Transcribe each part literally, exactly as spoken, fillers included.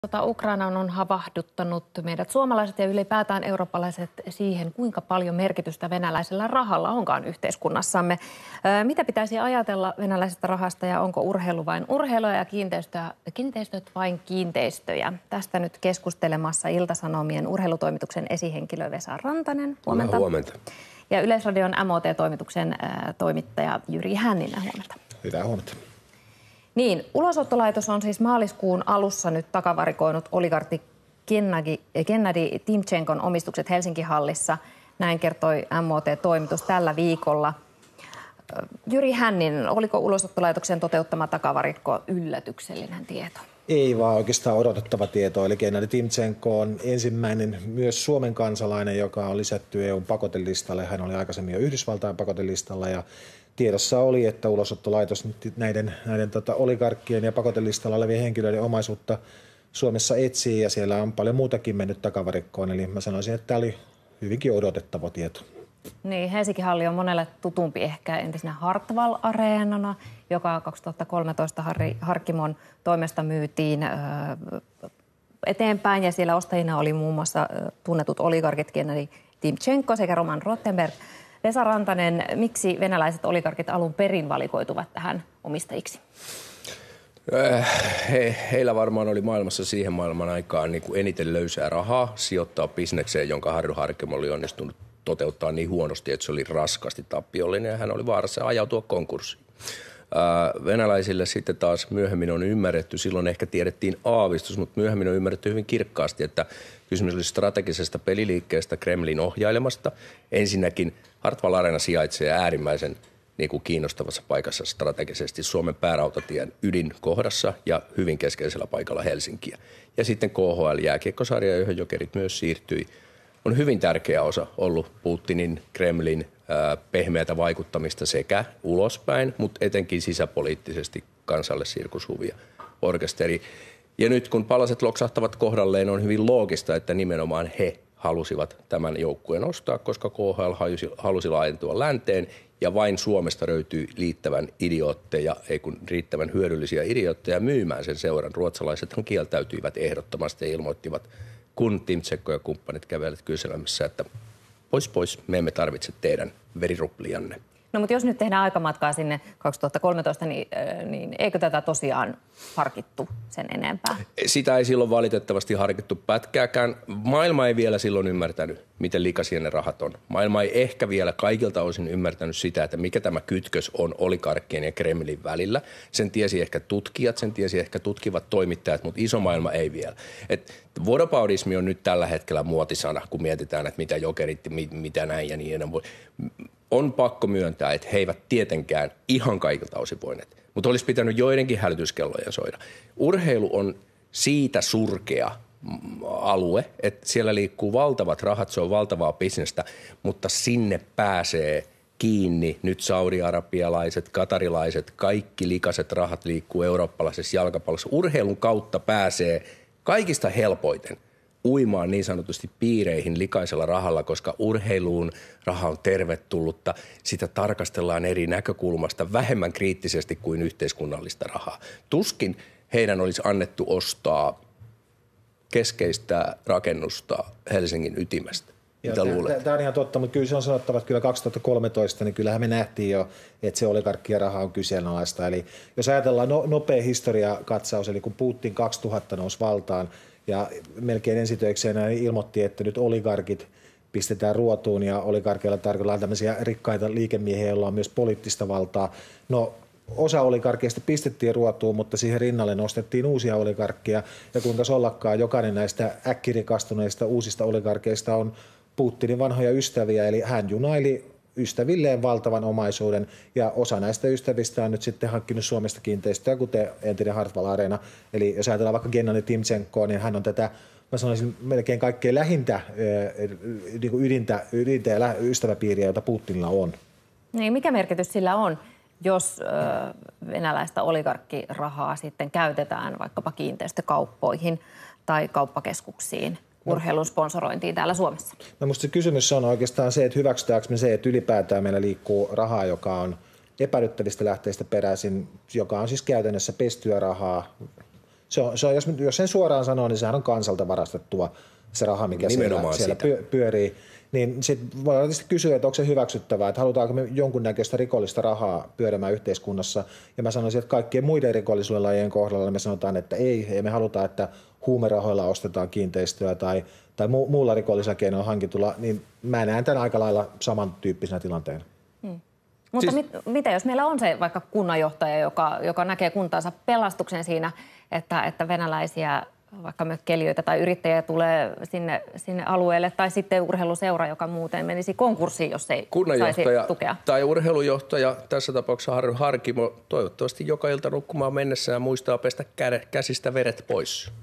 Tota, Ukraina on havahduttanut meidät suomalaiset ja ylipäätään eurooppalaiset siihen, kuinka paljon merkitystä venäläisellä rahalla onkaan yhteiskunnassamme. Ää, mitä pitäisi ajatella venäläisestä rahasta ja onko urheilu vain urheilua ja kiinteistöt vain kiinteistöjä? Tästä nyt keskustelemassa Ilta-Sanomien urheilutoimituksen esihenkilö Vesa Rantanen. Huomenta. Huomenta. Ja Yleisradion M O T-toimituksen ää, toimittaja Jyri Hänninen. Huomenta. Hyvää huomenta. Niin, ulosottolaitos on siis maaliskuun alussa nyt takavarikoinut oligarkki Gennadi Timtšenkon omistukset Helsinki-hallissa. Näin kertoi M O T-toimitus tällä viikolla. Jyri Hänninen, oliko ulosottolaitoksen toteuttama takavarikko yllätyksellinen tieto? Ei vaan oikeastaan odotettava tieto. Eli Gennadi Timtšenko on ensimmäinen myös Suomen kansalainen, joka on lisätty E U:n pakotelistalle. Hän oli aikaisemmin jo Yhdysvaltain pakotelistalla ja tiedossa oli, että ulosottolaitos näiden, näiden tota, oligarkkien ja pakotelistalla olevien henkilöiden omaisuutta Suomessa etsii ja siellä on paljon muutakin mennyt takavarikkoon. Eli mä sanoisin, että tämä oli hyvinkin odotettava tieto. Niin, Helsinki-halli on monelle tutumpi ehkä entisenä Hartwall-areenana, joka kaksituhattakolmetoista Harri Harkimon toimesta myytiin ö, eteenpäin ja siellä ostajina oli muun muassa ö, tunnetut oligarkit Gennadi Timtšenko sekä Roman Rothenberg. Vesa Rantanen, miksi venäläiset oligarkit alun perin valikoituvat tähän omistajiksi? He, heillä varmaan oli maailmassa siihen maailman aikaan niin kuin eniten löysää rahaa sijoittaa bisnekseen, jonka Harry Harkimo oli onnistunut toteuttaa niin huonosti, että se oli raskasti tappiollinen ja hän oli vaarassa ajautua konkurssiin. Venäläisille sitten taas myöhemmin on ymmärretty, silloin ehkä tiedettiin aavistus, mutta myöhemmin on ymmärretty hyvin kirkkaasti, että kysymys oli strategisesta peliliikkeestä Kremlin ohjailemasta. Ensinnäkin Hartwall Arena sijaitsee äärimmäisen niin kuin kiinnostavassa paikassa strategisesti Suomen päärautatien ydinkohdassa ja hyvin keskeisellä paikalla Helsinkiä. Ja sitten K H L-jääkiekkosarja, johon Jokerit myös siirtyi, on hyvin tärkeä osa ollut Putinin, Kremlin äh, pehmeätä vaikuttamista sekä ulospäin, mutta etenkin sisäpoliittisesti kansalle sirkushuvia orkesteri. Ja nyt kun palaset loksahtavat kohdalleen, on hyvin loogista, että nimenomaan he halusivat tämän joukkueen ostaa, koska K H L halusi, halusi laajentua länteen ja vain Suomesta löytyy liittävän idiootteja, ei kun riittävän hyödyllisiä idiootteja myymään sen seuran. Ruotsalaisethan kieltäytyivät ehdottomasti ja ilmoittivat, kun Timtšenko ja kumppanit kävelivät kyselemässä, että pois pois, me emme tarvitse teidän veriruplianne. No mutta jos nyt tehdään aikamatkaa sinne kaksituhattakolmetoista, niin, niin eikö tätä tosiaan harkittu sen enempää? Sitä ei silloin valitettavasti harkittu pätkääkään. Maailma ei vielä silloin ymmärtänyt, miten likaisia ne rahat on. Maailma ei ehkä vielä kaikilta osin ymmärtänyt sitä, että mikä tämä kytkös on oligarkkien ja Kremlin välillä. Sen tiesi ehkä tutkijat, sen tiesi ehkä tutkivat toimittajat, mutta iso maailma ei vielä. Et vodopaudismi on nyt tällä hetkellä muotisana, kun mietitään, että mitä Jokerit, mitä näin ja niin enää voi. On pakko myöntää, että he eivät tietenkään ihan kaikilta osin voineet, mutta olisi pitänyt joidenkin hälytyskellojen soida. Urheilu on siitä surkea alue, että siellä liikkuu valtavat rahat, se on valtavaa bisnestä, mutta sinne pääsee kiinni nyt saudi-arabialaiset, katarilaiset, kaikki likaset rahat liikkuu eurooppalaisessa jalkapallossa. Urheilun kautta pääsee kaikista helpoiten uimaan niin sanotusti piireihin likaisella rahalla, koska urheiluun raha on tervetullutta. Sitä tarkastellaan eri näkökulmasta vähemmän kriittisesti kuin yhteiskunnallista rahaa. Tuskin heidän olisi annettu ostaa keskeistä rakennusta Helsingin ytimestä. Mitä luulet? Tämä on ihan totta, mutta kyllä se on sanottava, että kyllä kaksituhattakolmetoista, niin kyllähän me nähtiin jo, että se oligarkkien raha on kyseenalaista. Eli jos ajatellaan no, nopea historiakatsaus, eli kun Putin kaksituhatta nousi valtaan, ja melkein ensitöikseen ilmoitti, että nyt oligarkit pistetään ruotuun ja oligarkeilla tarkoitellaan tämmöisiä rikkaita liikemiehiä, joilla on myös poliittista valtaa. No osa oligarkeista pistettiin ruotuun, mutta siihen rinnalle nostettiin uusia oligarkkeja ja kuinka ollakaan jokainen näistä äkkirikastuneista uusista oligarkeista on Putinin vanhoja ystäviä, eli hän junaili ystävilleen valtavan omaisuuden ja osa näistä ystävistä on nyt sitten hankkinut Suomesta kiinteistöä, kuten entinen Hartwall Arena. Eli jos ajatellaan vaikka Gennadi Timtšenkoa, niin hän on tätä, mä sanoisin, melkein kaikkein lähintä niin kuin ydintä, ydintä ja ystäväpiiriä, jota Putinilla on. Niin, mikä merkitys sillä on, jos ö, venäläistä oligarkkirahaa sitten käytetään vaikkapa kiinteistökauppoihin tai kauppakeskuksiin? Urheilun sponsorointiin täällä Suomessa? No musta se kysymys on oikeastaan se, että hyväksytäänkö me se, että ylipäätään meillä liikkuu rahaa, joka on epäilyttävistä lähteistä peräisin, joka on siis käytännössä pestyä rahaa, Se on, se on, jos, jos sen suoraan sanoo, niin sehän on kansalta varastettua se raha, mikä siellä, siellä pyörii. Niin sitten voidaan tietysti kysyä, että onko se hyväksyttävää, että halutaanko me jonkunnäköistä rikollista rahaa pyörimään yhteiskunnassa. Ja mä sanoisin, että kaikkien muiden rikollisuuden lajien kohdalla me sanotaan, että ei, ei me haluta, että huumerahoilla ostetaan kiinteistöä tai, tai mu- muulla rikollisella keinoilla hankitulla, niin mä näen tämän aika lailla samantyyppisenä tilanteena. Hmm. Mutta siis, mit, mitä jos meillä on se vaikka kunnanjohtaja, joka, joka näkee kuntaansa pelastuksen siinä, että, että venäläisiä vaikka mökkelijöitä tai yrittäjiä tulee sinne, sinne alueelle, tai sitten urheiluseura, joka muuten menisi konkurssiin, jos ei saisi tukea. Tai urheilujohtaja, tässä tapauksessa Harry Harkimo, toivottavasti joka ilta nukkumaan mennessään muistaa pestä käsistä veret pois.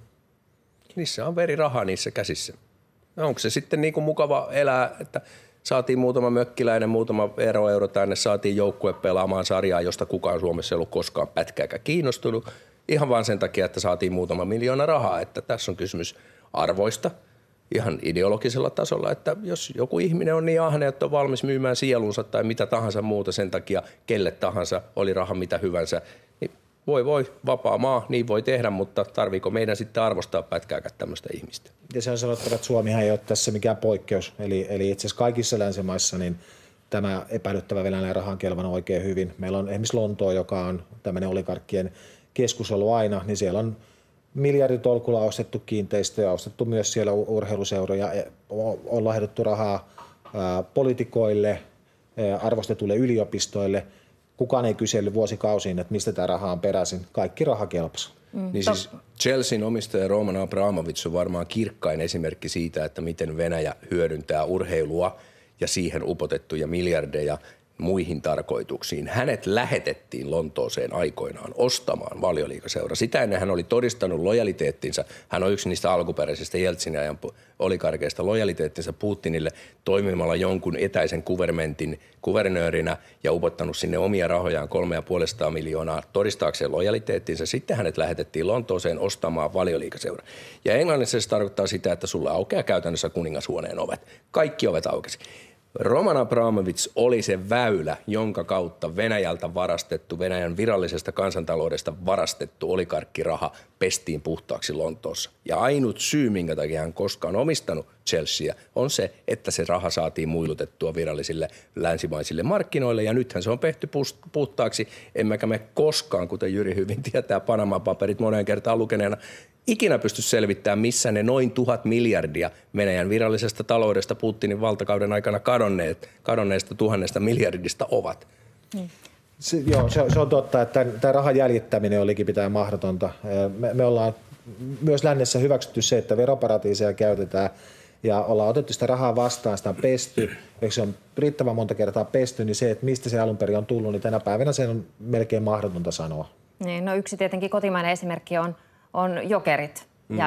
Niissä on veriraha niissä käsissä. Onko se sitten niin kuin mukava elää, että saatiin muutama mökkiläinen, muutama veroeuro tänne, saatiin joukkue pelaamaan sarjaa, josta kukaan Suomessa ei ollut koskaan pätkääkään kiinnostunut. Ihan vaan sen takia, että saatiin muutama miljoona rahaa, että tässä on kysymys arvoista ihan ideologisella tasolla, että jos joku ihminen on niin ahne, että on valmis myymään sielunsa tai mitä tahansa muuta sen takia, kelle tahansa, oli raha mitä hyvänsä, niin voi voi, vapaa maa, niin voi tehdä, mutta tarviiko meidän sitten arvostaa pätkääkään tämmöistä ihmistä? Ja se on sanottava, että Suomihan ei ole tässä mikään poikkeus, eli, eli itse asiassa kaikissa länsimaissa niin tämä epäilyttävä venäläinen raha on kelvannut oikein hyvin. Meillä on esimerkiksi Lontoo, joka on tämmöinen oligarkkien keskus ollut aina, niin siellä on miljarditolkulla ostettu kiinteistöjä, ostettu myös siellä urheiluseuroja, on lahjoitettu rahaa poliitikoille, arvostetuille yliopistoille. Kukaan ei kysellyt vuosikausiin, että mistä tämä raha on peräisin. Kaikki raha kelpasi. Mm. Niin siis Chelsean omistaja Roman Abramovich on varmaan kirkkain esimerkki siitä, että miten Venäjä hyödyntää urheilua ja siihen upotettuja miljardeja muihin tarkoituksiin. Hänet lähetettiin Lontooseen aikoinaan ostamaan Valioliigaseura. Sitä ennen hän oli todistanut lojaliteettinsa. Hän on yksi niistä alkuperäisistä Jeltsinin ajan oligarkeista lojaliteettinsa Putinille toimimalla jonkun etäisen kuvermentin kuvernöörinä ja upottanut sinne omia rahojaan kolme ja puolisataa miljoonaa todistaakseen lojaliteettinsa. Sitten hänet lähetettiin Lontooseen ostamaan Valioliigaseura. Ja englannissa se tarkoittaa sitä, että sulla aukeaa käytännössä kuningashuoneen ovet. Kaikki ovet aukesi. Roman Abramovich oli se väylä, jonka kautta Venäjältä varastettu, Venäjän virallisesta kansantaloudesta varastettu oligarkkiraha pestiin puhtaaksi Lontoossa. Ja ainut syy, minkä takia hän koskaan omistanut Chelsea, on se, että se raha saatiin muilutettua virallisille länsimaisille markkinoille. Ja nythän se on pehty puhtaaksi, emmekä me koskaan, kuten Jyri hyvin tietää Panama-paperit moneen kertaan lukeneena, ikinä pysty selvittämään, missä ne noin tuhat miljardia Venäjän virallisesta taloudesta Putinin valtakauden aikana kadonneet, kadonneesta tuhannesta miljardista ovat. Mm. Se, joo, se, se on totta, että tämä rahan jäljittäminen olikin pitää mahdotonta. Me, me ollaan myös lännessä hyväksytty se, että veroparatiiseja käytetään ja ollaan otettu sitä rahaa vastaan, sitä on pesty. Eikö se on riittävän monta kertaa pesty, niin se, että mistä se alun perin on tullut, niin tänä päivänä se on melkein mahdotonta sanoa. Niin, no yksi tietenkin kotimainen esimerkki on on Jokerit, mm.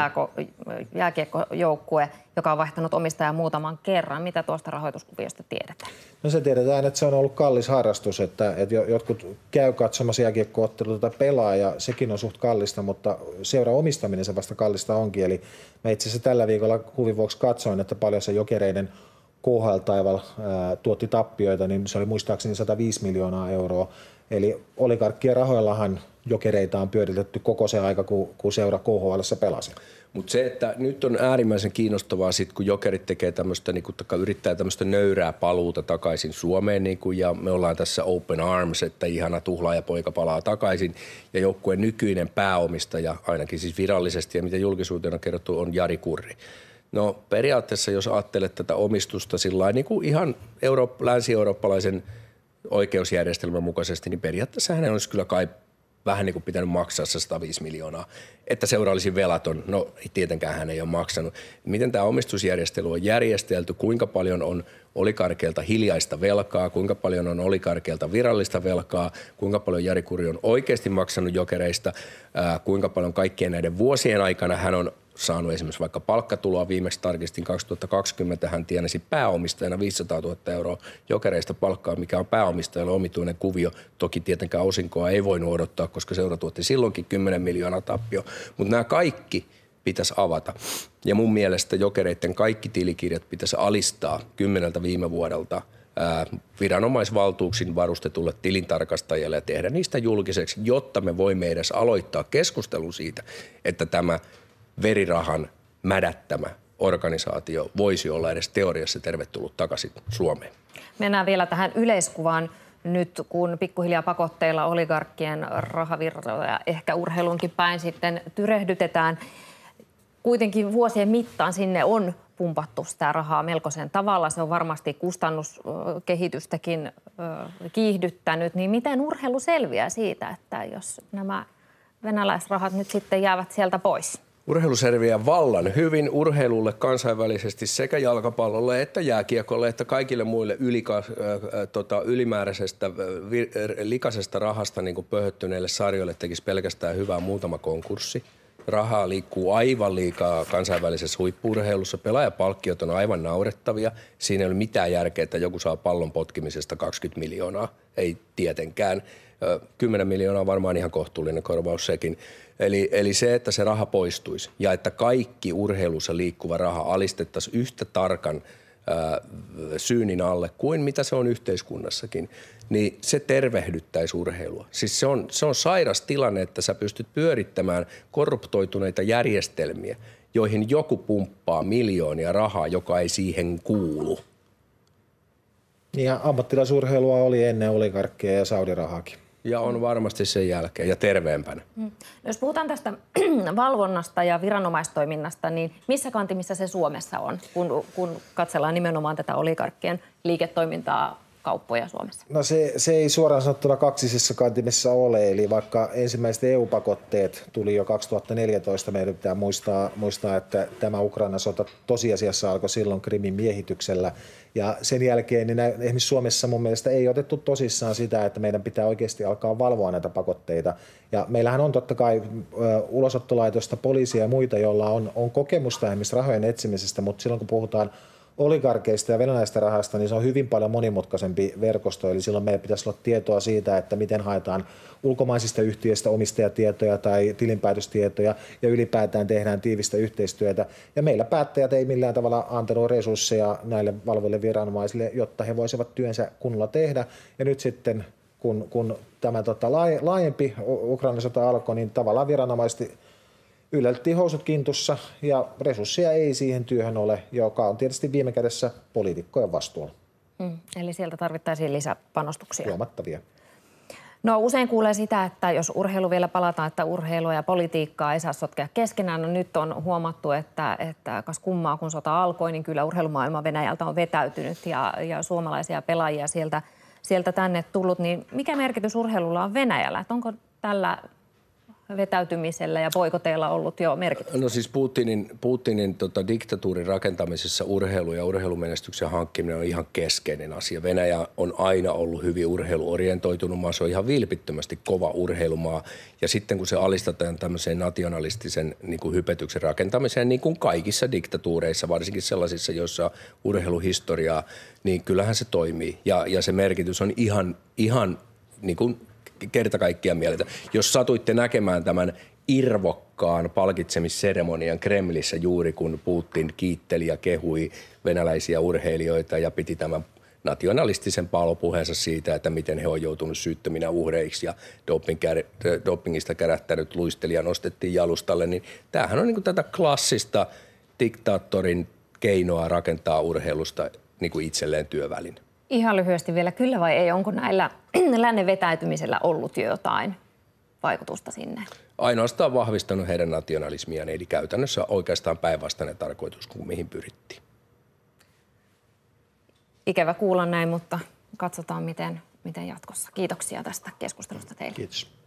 jääkiekkojoukkue, joka on vaihtanut omistajaa muutaman kerran. Mitä tuosta rahoituskuviosta tiedetään? No se tiedetään, että se on ollut kallis harrastus, että, että jotkut käy katsomassa jääkiekko-otteluita tai pelaa ja sekin on suht kallista, mutta seura omistaminen se vasta kallista onkin. Eli mä itse asiassa tällä viikolla huvin vuoksi katsoin, että paljon se Jokereiden K H L-taival ää, tuotti tappioita, niin se oli muistaakseni sata viisi miljoonaa euroa. Eli oligarkkien rahoillahan Jokereita on pyöritetty koko se aika, kun, kun seura K H L:ssä pelasi. Mutta se, että nyt on äärimmäisen kiinnostavaa sit, kun Jokerit tekee tämmöistä, niin yrittää tämmöistä nöyrää paluuta takaisin Suomeen, niin kun, ja me ollaan tässä open arms, että ihana tuhlaajapoika palaa takaisin, ja joukkueen nykyinen pääomistaja, ainakin siis virallisesti, ja mitä julkisuuteen on kerrottu, on Jari Kurri. No periaatteessa, jos ajattelet tätä omistusta sillain, niin kuin ihan euro- länsi-eurooppalaisen oikeusjärjestelmän mukaisesti, niin periaatteessa hänen olisi kyllä kai vähän niin kuin pitänyt maksaa se sata viisi miljoonaa, että seura olisi velaton. No tietenkään hän ei ole maksanut. Miten tämä omistusjärjestely on järjestelty, kuinka paljon on oligarkeilta hiljaista velkaa, kuinka paljon on oligarkeilta virallista velkaa, kuinka paljon Jari Kurri on oikeasti maksanut Jokereista, ää, kuinka paljon kaikkien näiden vuosien aikana hän on saanut esimerkiksi vaikka palkkatuloa. Viimeksi tarkistin kaksituhattakaksikymmentä hän tienasi pääomistajana viisisataatuhatta euroa Jokereista palkkaa, mikä on pääomistajalle omituinen kuvio. Toki tietenkään osinkoa ei voinut odottaa, koska seura tuotti silloinkin kymmenen miljoonaa tappio. Mutta nämä kaikki pitäisi avata. Ja mun mielestä Jokereiden kaikki tilikirjat pitäisi alistaa kymmeneltä viime vuodelta viranomaisvaltuuksin varustetulle tilintarkastajalle ja tehdä niistä julkiseksi, jotta me voimme edes aloittaa keskustelun siitä, että tämä verirahan mädättämä organisaatio voisi olla edes teoriassa tervetullut takaisin Suomeen. Mennään vielä tähän yleiskuvaan. Nyt kun pikkuhiljaa pakotteilla oligarkkien rahavirtoja ehkä urheilunkin päin sitten tyrehdytetään, kuitenkin vuosien mittaan sinne on pumpattu sitä rahaa melkoisen tavalla. Se on varmasti kustannuskehitystäkin kiihdyttänyt. Niin miten urheilu selviää siitä, että jos nämä venäläisrahat nyt sitten jäävät sieltä pois? Urheilu selviää vallan hyvin urheilulle kansainvälisesti sekä jalkapallolle että jääkiekolle että kaikille muille ylika, äh, tota, ylimääräisestä äh, likaisesta rahasta niin kuin pöhöttyneille sarjoille tekisi pelkästään hyvää muutama konkurssi. Rahaa liikkuu aivan liikaa kansainvälisessä huippu-urheilussa. Pelaajapalkkiot on aivan naurettavia. Siinä ei ole mitään järkeä, että joku saa pallon potkimisesta kaksikymmentä miljoonaa. Ei tietenkään. kymmenen miljoonaa on varmaan ihan kohtuullinen korvaus sekin. Eli, eli se, että se raha poistuisi ja että kaikki urheilussa liikkuva raha alistettaisiin yhtä tarkan ää, syynin alle kuin mitä se on yhteiskunnassakin, niin se tervehdyttäisi urheilua. Siis se on, se on sairas tilanne, että sä pystyt pyörittämään korruptoituneita järjestelmiä, joihin joku pumppaa miljoonia rahaa, joka ei siihen kuulu. Ja ammattilaisurheilua oli ennen oligarkkia ja Saudi-rahaakin. Ja on varmasti sen jälkeen ja terveempänä. No jos puhutaan tästä valvonnasta ja viranomaistoiminnasta, niin missä kantimissa se Suomessa on, kun, kun katsellaan nimenomaan tätä oligarkkien liiketoimintaa, kauppoja Suomessa? No se, se ei suoraan sanottuna kaksisessa kantimissa ole, eli vaikka ensimmäiset E U-pakotteet tuli jo kaksituhattaneljätoista, meidän pitää muistaa, muistaa, että tämä Ukrainan sota tosiasiassa alkoi silloin Krimin miehityksellä, ja sen jälkeen niin esimerkiksi Suomessa mun mielestä ei otettu tosissaan sitä, että meidän pitää oikeasti alkaa valvoa näitä pakotteita, ja meillähän on totta kai ö, ulosottolaitosta, poliisia ja muita, joilla on, on kokemusta esimerkiksi rahojen etsimisestä, mutta silloin kun puhutaan oligarkeista ja venäläistä rahasta, niin se on hyvin paljon monimutkaisempi verkosto, eli silloin meidän pitäisi olla tietoa siitä, että miten haetaan ulkomaisista yhtiöistä omistajatietoja tai tilinpäätöstietoja ja ylipäätään tehdään tiivistä yhteistyötä. Ja meillä päättäjät ei millään tavalla antanut resursseja näille valvoille viranomaisille, jotta he voisivat työnsä kunnolla tehdä. Ja nyt sitten, kun, kun tämä tota, laajempi Ukrainan sota alkoi, niin tavallaan viranomaiset yllättiin housut kintussa ja resursseja ei siihen työhön ole, joka on tietysti viime kädessä poliitikkojen vastuulla. Mm, eli sieltä tarvittaisiin lisäpanostuksia. Huomattavia. No usein kuulee sitä, että jos urheilu vielä palataan, että urheilua ja politiikkaa ei saa sotkea keskenään. No nyt on huomattu, että, että kas kummaa kun sota alkoi, niin kyllä urheilumaailma Venäjältä on vetäytynyt ja, ja suomalaisia pelaajia sieltä, sieltä tänne tullut. Niin mikä merkitys urheilulla on Venäjällä? Että onko tällä vetäytymisellä ja boikoteilla ollut jo merkitystä? No siis Putinin, Putinin tota, diktatuurin rakentamisessa urheilu ja urheilumenestyksen hankkiminen on ihan keskeinen asia. Venäjä on aina ollut hyvin urheiluorientoitunut maa, se on ihan vilpittömästi kova urheilumaa. Ja sitten kun se alistetaan tämmöiseen nationalistisen niin kuin hypetyksen rakentamiseen, niin kuin kaikissa diktatuureissa, varsinkin sellaisissa, joissa on urheiluhistoriaa, niin kyllähän se toimii. Ja, ja se merkitys on ihan, ihan niin kuin kerta kaikkiaan mieltä. Jos satuitte näkemään tämän irvokkaan palkitsemisseremonian Kremlissä juuri kun Putin kiitteli ja kehui venäläisiä urheilijoita ja piti tämän nationalistisen palopuheensa siitä, että miten he on joutunut syyttöminä uhreiksi ja dopingista kärähtänyt luistelija nostettiin jalustalle, niin tämähän on niin kuin tätä klassista diktaattorin keinoa rakentaa urheilusta niin kuin itselleen työväline. Ihan lyhyesti vielä, kyllä vai ei? Onko näillä lännen vetäytymisellä ollut jo jotain vaikutusta sinne? Ainoastaan vahvistanut heidän nationalismiaan, eli käytännössä oikeastaan päinvastainen tarkoitus kuin mihin pyrittiin. Ikävä kuulla näin, mutta katsotaan miten, miten jatkossa. Kiitoksia tästä keskustelusta teille. Kiitos.